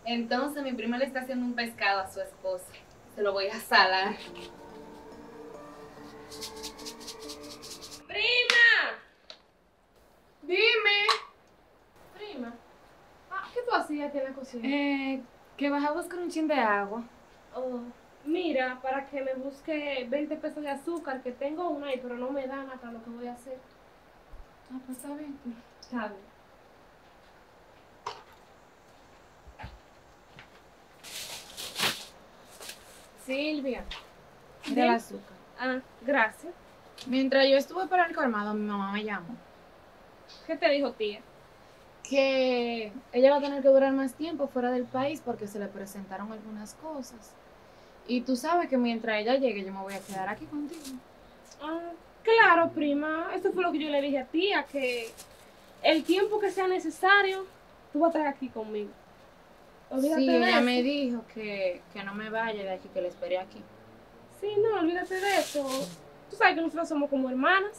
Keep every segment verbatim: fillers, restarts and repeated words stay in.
Entonces mi prima le está haciendo un pescado a su esposa. Se lo voy a salar. ¡Prima! Dime. Prima. Ah, ¿qué tú hacías aquí en la cocina? Eh, que vas a buscar un chin de agua. Oh, mira, para que me busque veinte pesos de azúcar, que tengo una ahí, pero no me dan hasta lo que voy a hacer. Ah, pues está bien. Está bien. Silvia, mira el Bien. azúcar. Ah, gracias. Mientras yo estuve para el colmado, mi mamá me llamó. ¿Qué te dijo tía? Que ella va a tener que durar más tiempo fuera del país porque se le presentaron algunas cosas. Y tú sabes que mientras ella llegue yo me voy a quedar aquí contigo. Ah, claro, prima. Eso fue lo que yo le dije a tía, que el tiempo que sea necesario, tú vas a estar aquí conmigo. Olvídate Sí, de ella eso. me dijo que, que no me vaya de aquí, que la espere aquí. Sí, no, olvídate de eso. Tú sabes que nosotros somos como hermanas.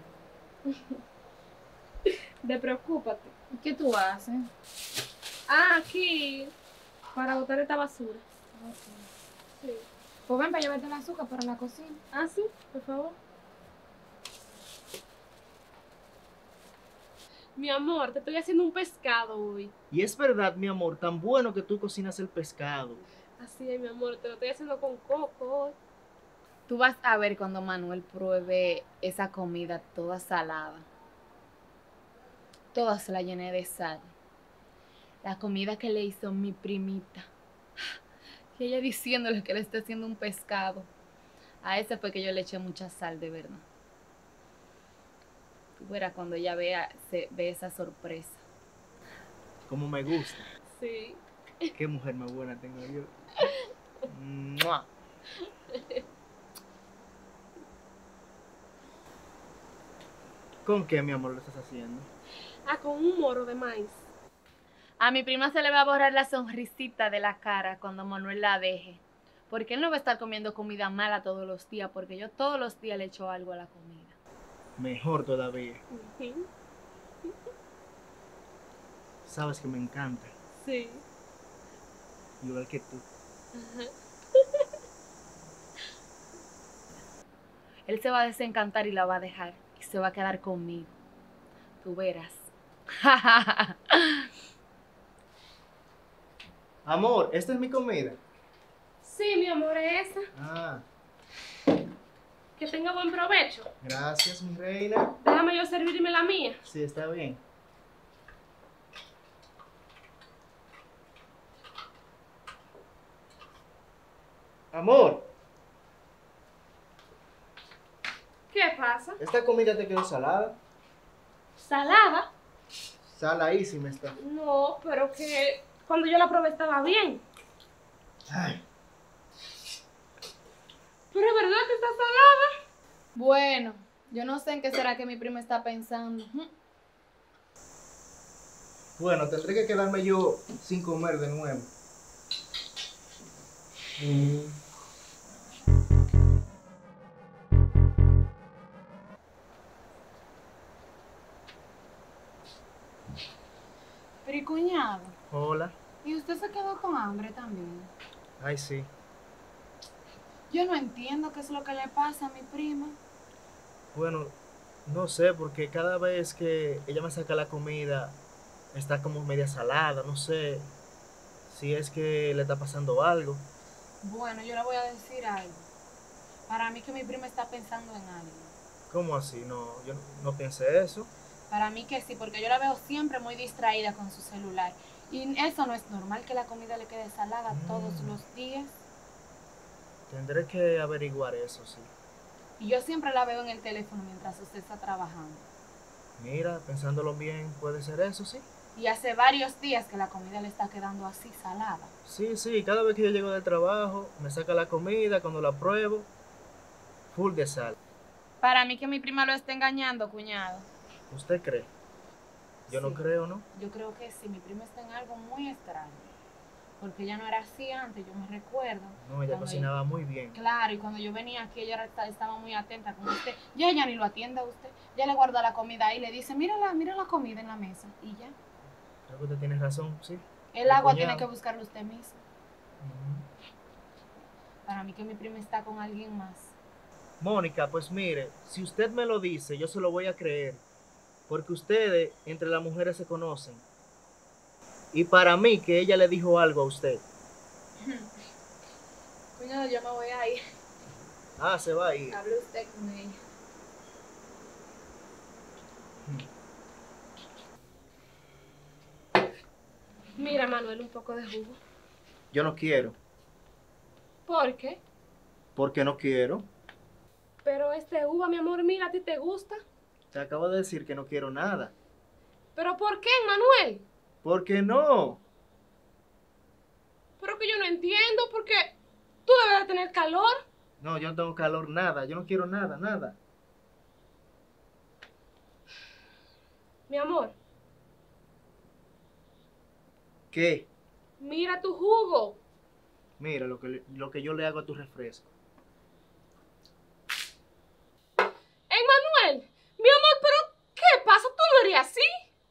De preocúpate. ¿Y qué tú haces? Ah, aquí, para botar esta basura. Sí. Pues ven para llevarte el azúcar para la cocina. Ah, sí, por favor. Mi amor, te estoy haciendo un pescado hoy. Y es verdad, mi amor, tan bueno que tú cocinas el pescado. Así es, mi amor, te lo estoy haciendo con coco hoy. Tú vas a ver cuando Manuel pruebe esa comida toda salada. Toda se la llené de sal. La comida que le hizo mi primita. Y ella diciéndole que le está haciendo un pescado. A ese fue que yo le eché mucha sal, de verdad. Tú verás cuando ella vea, se, ve esa sorpresa. Como me gusta. Sí. Qué mujer más buena tengo yo. ¡Mua! ¿Con qué, mi amor, lo estás haciendo? Ah, con un moro de maíz. A mi prima se le va a borrar la sonrisita de la cara cuando Manuel la deje. Porque él no va a estar comiendo comida mala todos los días, porque yo todos los días le echo algo a la comida. Mejor todavía. Ujú. Sabes que me encanta. Sí. Igual que tú. Ajá. Él se va a desencantar y la va a dejar. Y se va a quedar conmigo. Tú verás. Amor, esta es mi comida. Sí, mi amor, es esa. Ah, Que tenga buen provecho. gracias, mi reina. Déjame yo servirme la mía. Sí, está bien. Amor, ¿Qué pasa? esta comida te quedó salada. ¿Salada? Saladísima está. No, pero que cuando yo la probé estaba bien. Ay, Pero es verdad que está salada. Bueno, yo no sé en qué será que mi prima está pensando. bueno, tendré que quedarme yo sin comer de nuevo. Mm. Pero y cuñado, Hola. ¿y usted se quedó con hambre también? Ay, sí. Yo no entiendo qué es lo que le pasa a mi prima. Bueno, no sé, porque cada vez que ella me saca la comida, está como media salada, no sé si es que le está pasando algo. Bueno, yo le voy a decir algo. Para mí que mi prima está pensando en algo. ¿Cómo así? No, yo no, no pensé eso. Para mí que sí, porque yo la veo siempre muy distraída con su celular. Y eso no es normal que la comida le quede salada Mm. todos los días. Tendré que averiguar eso, sí. Y yo siempre la veo en el teléfono mientras usted está trabajando. Mira, pensándolo bien, puede ser eso, sí. Y hace varios días que la comida le está quedando así salada. Sí, sí, cada vez que yo llego del trabajo, me saca la comida, cuando la pruebo, full de sal. Para mí que mi prima lo está engañando, cuñado. ¿Usted cree? Yo no Sí. creo, ¿no? Yo creo que sí, mi prima está en algo muy extraño. Porque ella no era así antes, yo me recuerdo. No, ella Cuando cocinaba muy bien. Claro, y cuando yo venía aquí, ella era- estaba muy atenta con usted. Y ella ni lo atiende a usted. Ya le guarda la comida ahí y le dice, mira la, mira la comida en la mesa. Y ya. Creo que usted tiene razón, sí. El Mi agua cuñado. tiene que buscarlo usted mismo. Ujú. Para mí que mi prima está con alguien más. Mónica, pues mire, si usted me lo dice, yo se lo voy a creer. Porque ustedes entre las mujeres se conocen. Y para mí que ella le dijo algo a usted. Cuñado, yo me voy a ir. Ah, se va a ir. Hable usted con ella. Mira, Manuel, un poco de jugo. Yo no quiero. ¿Por qué? Porque no quiero. Pero este uva, mi amor, mira, ¿a ti te gusta? Te acabo de decir que no quiero nada. ¿Pero por qué, Manuel? ¿Por qué no? Pero que yo no entiendo, porque tú debes de tener calor. No, yo no tengo calor, nada. Yo no quiero nada, nada. Mi amor, ¿Qué? mira tu jugo. Mira lo que, le- lo que yo le hago a tu refresco. Emanuel, mi amor, pero ¿qué pasa? Tú no eres así.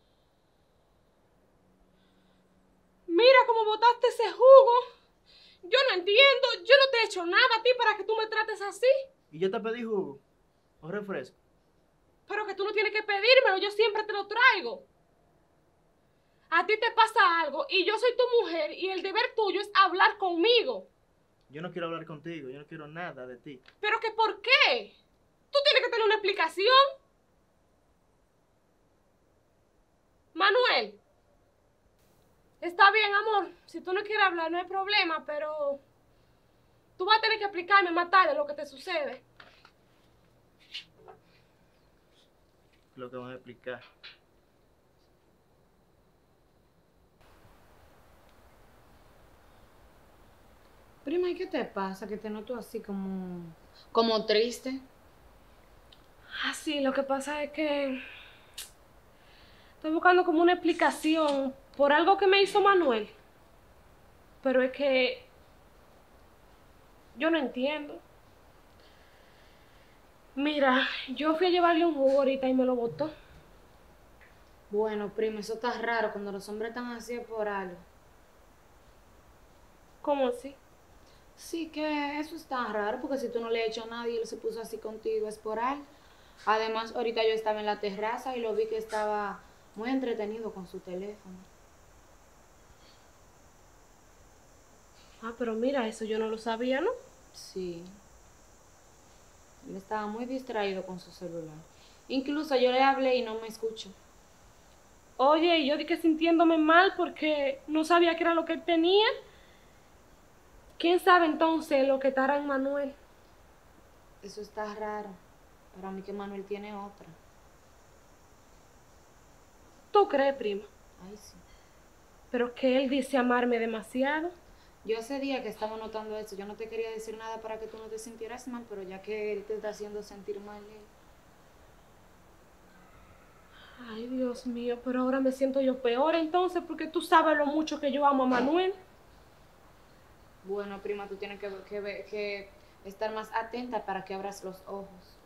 Mira cómo botaste ese jugo. Yo no entiendo. Yo no te he hecho nada a ti para que tú me trates así. ¿Y yo te pedí jugo o refresco? Pero que tú no tienes que pedírmelo. Yo siempre te lo traigo. A ti te pasa algo y yo soy tu mujer y el deber tuyo es hablar conmigo. Yo no quiero hablar contigo, yo no quiero nada de ti. ¿Pero que por qué? Tú tienes que tener una explicación. Manuel. Está bien, amor. Si tú no quieres hablar, no hay problema, pero tú vas a tener que explicarme más tarde lo que te sucede. Lo que van a explicar. Prima, ¿y qué te pasa? Que te noto así como... como triste. Ah, sí, lo que pasa es que estoy buscando como una explicación por algo que me hizo Manuel. Pero es que yo no entiendo. Mira, yo fui a llevarle un jugo ahorita y me lo botó. Bueno, prima, eso está raro. Cuando los hombres están así es por algo. ¿Cómo así? Sí, que eso está raro, porque si tú no le has hecho nada y él se puso así contigo, es por algo. Además, ahorita yo estaba en la terraza y lo vi que estaba muy entretenido con su teléfono. Ah, pero mira, eso yo no lo sabía, ¿no? Sí. Él estaba muy distraído con su celular. Incluso yo le hablé y no me escuchó. Oye, y yo dije sintiéndome mal porque no sabía qué era lo que él tenía. ¿Quién sabe entonces lo que estará en Manuel? Eso está raro. Para mí que Manuel tiene otra. ¿Tú crees, prima? Ay, sí. Pero que él dice amarme demasiado. Yo ese día que estaba notando eso, yo no te quería decir nada para que tú no te sintieras mal, pero ya que él te está haciendo sentir mal, él... Ay, Dios mío, pero ahora me siento yo peor entonces porque tú sabes lo mucho que yo amo a Manuel. Bueno, prima, tú tienes que, que, que estar más atenta para que abras los ojos.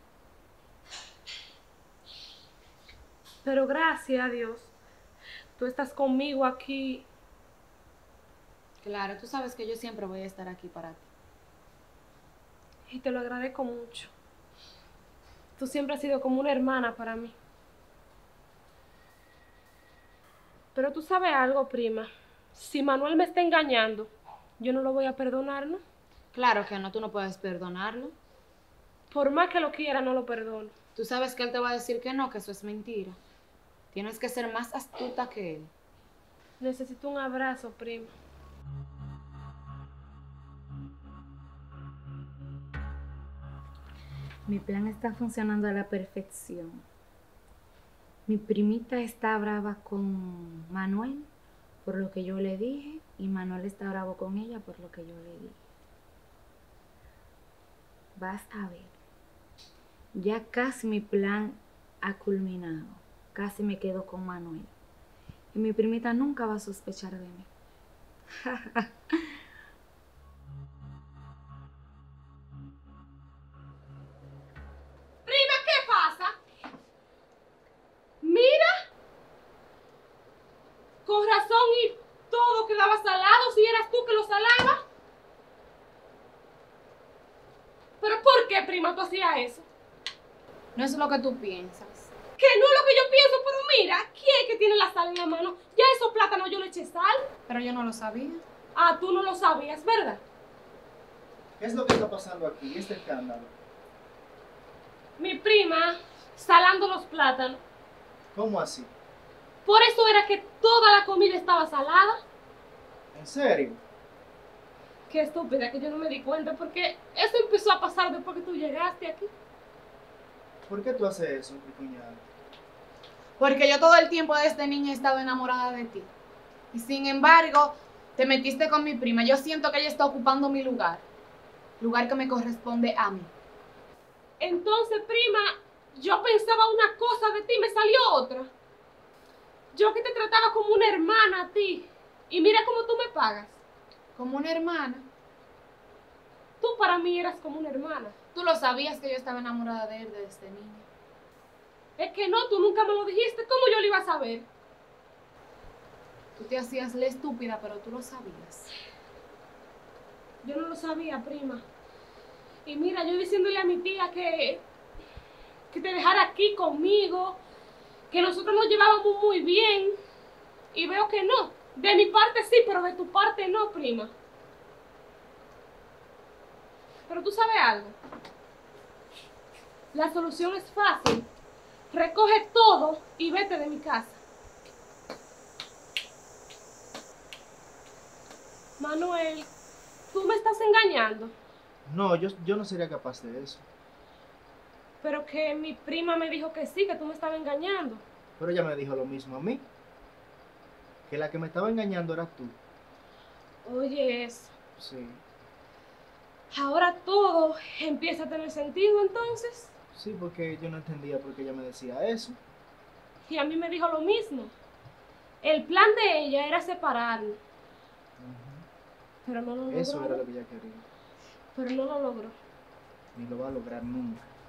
Pero gracias a Dios, tú estás conmigo aquí. Claro, tú sabes que yo siempre voy a estar aquí para ti. Y te lo agradezco mucho. Tú siempre has sido como una hermana para mí. Pero tú sabes algo, prima. Si Manuel me está engañando, yo no lo voy a perdonar, ¿no? Claro que no, tú no puedes perdonarlo. Por más que lo quiera, no lo perdono. Tú sabes que él te va a decir que no, que eso es mentira. Tienes que ser más astuta que él. Necesito un abrazo, prima. Mi plan está funcionando a la perfección. Mi primita está brava con Manuel por lo que yo le dije y Manuel está bravo con ella por lo que yo le dije. Vas a ver. Ya casi mi plan ha culminado. Casi me quedo con Manuel. Y mi primita nunca va a sospechar de mí. Prima, ¿qué pasa? Mira. Con razón y todo que prima, tú hacías eso. No es lo que tú piensas. Que no es lo que yo pienso, pero mira, ¿quién es que tiene la sal en la mano? Ya esos plátanos yo le eché sal. Pero yo no lo sabía. Ah, tú no lo sabías, ¿verdad? ¿Qué es lo que está pasando aquí? Este escándalo. Mi prima salando los plátanos. ¿Cómo así? Por eso era que toda la comida estaba salada. ¿En serio? Qué estúpida que yo no me di cuenta, porque eso empezó a pasar después que tú llegaste aquí. ¿Por qué tú haces eso, mi cuñada? Porque yo todo el tiempo desde niña he estado enamorada de ti. Y sin embargo, te metiste con mi prima. Yo siento que ella está ocupando mi lugar. Lugar que me corresponde a mí. Entonces, prima, yo pensaba una cosa de ti, me salió otra. Yo que te trataba como una hermana a ti. Y mira cómo tú me pagas. Como una hermana. Tú para mí eras como una hermana. Tú lo sabías que yo estaba enamorada de él desde niña. Es que no, tú nunca me lo dijiste. ¿Cómo yo lo iba a saber? Tú te hacías la estúpida, pero tú lo sabías. Yo no lo sabía, prima. Y mira, yo diciéndole a mi tía que, que te dejara aquí conmigo, que nosotros nos llevábamos muy bien. Y veo que no. De mi parte sí, pero de tu parte no, prima. Pero tú sabes algo. La solución es fácil. Recoge todo y vete de mi casa. Manuel, tú me estás engañando. No, yo, yo no sería capaz de eso. Pero que mi prima me dijo que sí, que tú me estabas engañando. Pero ella me dijo lo mismo a mí. Que la que me estaba engañando era tú. Oye, eso. Sí. Ahora todo empieza a tener sentido entonces. Sí, porque yo no entendía por qué ella me decía eso. Y a mí me dijo lo mismo. El plan de ella era separarnos. Ujú. Pero no lo logró. Eso era lo que ella quería. Pero no lo logró. Ni lo va a lograr nunca.